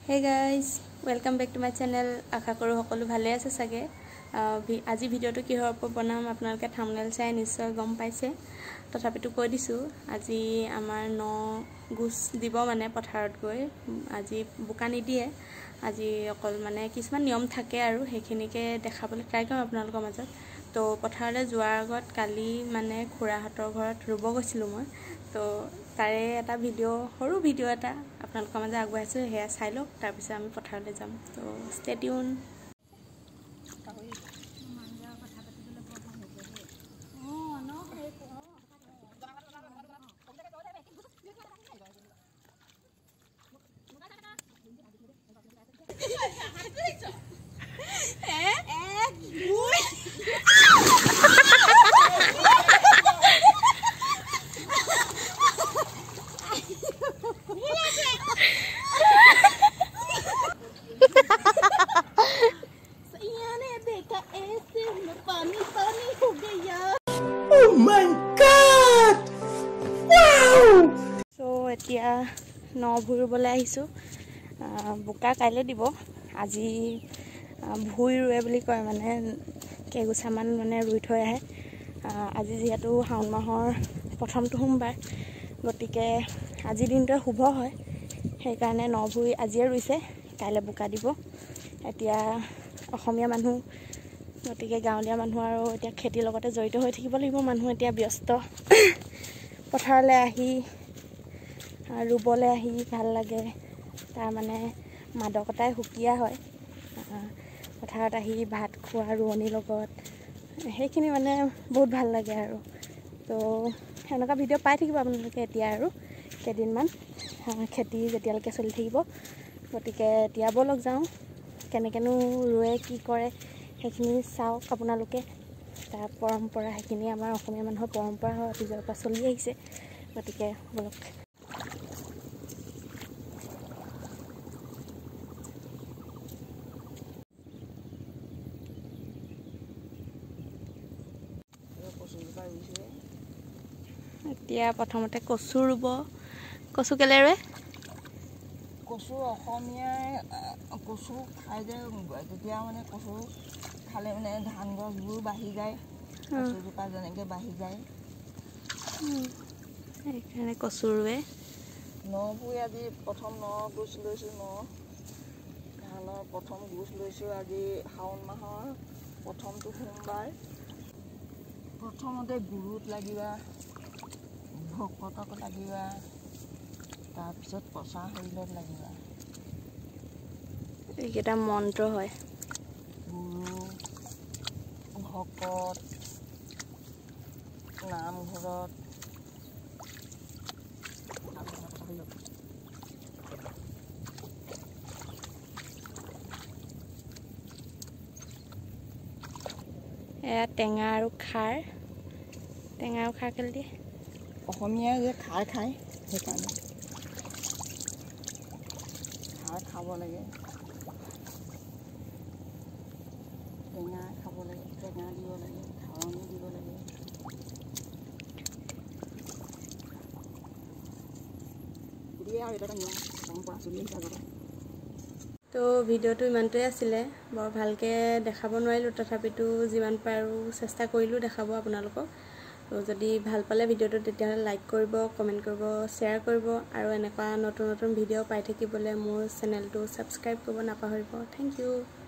Hey guys, welcome back to my channel. আশা কৰো সকলো ভালে আছে সাগে। আজি ভিডিওটো কিহৰ ওপৰত বনাম আপোনালোকে থাম্বনেল চাই নিশ্চয় গম পাইছে। তথাপিতো কৈ দিছো আজি আমাৰ ন গুছ দিব মানে পথাৰত গৈ আজি বুকা নিদিয়ে। আজি অকল মানে কিছুমান নিয়ম থাকে আৰু হেখিনিকে দেখাবলৈ ট্ৰাই কৰিম আপোনালোকৰ মাজত। তো পথাৰলৈ যোৱাৰ আগত কালি মানে খুৰাহঁতৰ ঘৰত ৰুব গৈছিলো মই। তো তাৰে এটা সৰু ভিডিও এটা আপোনালোকৰ মাজত আগবঢ়াইছো হেয়া চাই লওক তাৰ পিছত আমি পথাৰলৈ যাম। তো stay tuned. Oh my God! Wow! So এতিয়া ন ভুই ৰুবলৈ আহিছো। বুকা কাইলৈ দিব। আজি ভুই ৰুৱে বুলি কয় মানে কেগুছামান মানে ৰুই থৈ আহে। আজি যিহেতু শাওণ মাহৰ প্ৰথমটো সোমবাৰ গতিকে আজি দিনটোৱে শুভ হয়। সেইকাৰণে ন ভুই আজিয়ে ৰুইছে কাইলৈ বুকা দিব। এতিয়া অসমীয়া মানুহ গতিকে গাঁৱলীয়া মানুহ আৰু এতিয়া খেতিৰ লগতে জড়িত হৈ থাকিব লাগিব। মানুহ এতিয়া ব্যস্ত পথাৰলৈ আহি ৰুবলৈ আহি ভাল লাগে। তাৰ মানে মাদকতাই সুকীয়া হয়। পথাৰত আহি ভাত খোৱা ৰোৱনীৰ লগত সেইখিনি মানে বহুত ভাল লাগে আৰু। তো এনেকুৱা ভিডিঅ' পাই থাকিব আপোনালোকে এতিয়া আৰু কেইদিনমান খেতি যেতিয়ালৈকে চলি থাকিব। গতিকে এতিয়া বলক যাওঁ কেনেকেনো ৰুৱে কি কৰে সেইখিনি চাওক আপোনালোকে। তাৰ পৰম্পৰা সেইখিনি আমাৰ অসমীয়া মানুহৰ পৰম্পৰা হয়, অতীজৰ পৰা চলি আহিছে। গতিকে বলক। এতিয়া প্ৰথমতে কচু ৰুব। কচু কেলে ৰুৱে? কচু অসমীয়াই কচু খাই যে তেতিয়া মানে কচু খালে মানে ধান গছবোৰ বাঢ়ি যায়। কচুজোপা যেনেকৈ বাঢ়ি যায় সেইকাৰণে কচু ৰুৱে। ন ভুই আজি প্ৰথম ন গুছ লৈছোঁ। ধানৰ প্ৰথম গুছ লৈছোঁ। আজি শাওণ মাহৰ প্ৰথমটো সোমবাৰ। প্ৰথমতে গুৰুত লাগিবা, ভকতক লাগিবা, তাৰপিছত পচা শৰীৰত লাগিবা। এইকেইটা মন্ত্ৰ হয়। গুৰু ভকত নামঘৰত এয়া টেঙা আৰু খাৰ। টেঙা আৰু খাৰ কেলে দিয়ে? অসমীয়াই যে খাৰ খায় সেইকাৰণে খাৰ খাব লাগে। টেঙা খাব লাগে, টেঙা দিব লাগে, খাৰণি দিব লাগে। দিয়ে আৰু এটা নিয়ম পৰম্পৰা চলি আহিছে আগৰ পৰা। তো ভিডিঅ'টো ইমানটোৱে আছিলে। বৰ ভালকৈ দেখাব নোৱাৰিলোঁ, তথাপিতো যিমান পাৰোঁ চেষ্টা কৰিলোঁ দেখাব আপোনালোকক। তো যদি ভাল পালে ভিডিঅ'টো তেতিয়াহ'লে লাইক কৰিব, কমেণ্ট কৰিব, শ্বেয়াৰ কৰিব আৰু এনেকুৱা নতুন নতুন ভিডিঅ' পাই থাকিবলৈ মোৰ চেনেলটো ছাবস্ক্ৰাইব কৰিব নাপাহৰিব। Thank U.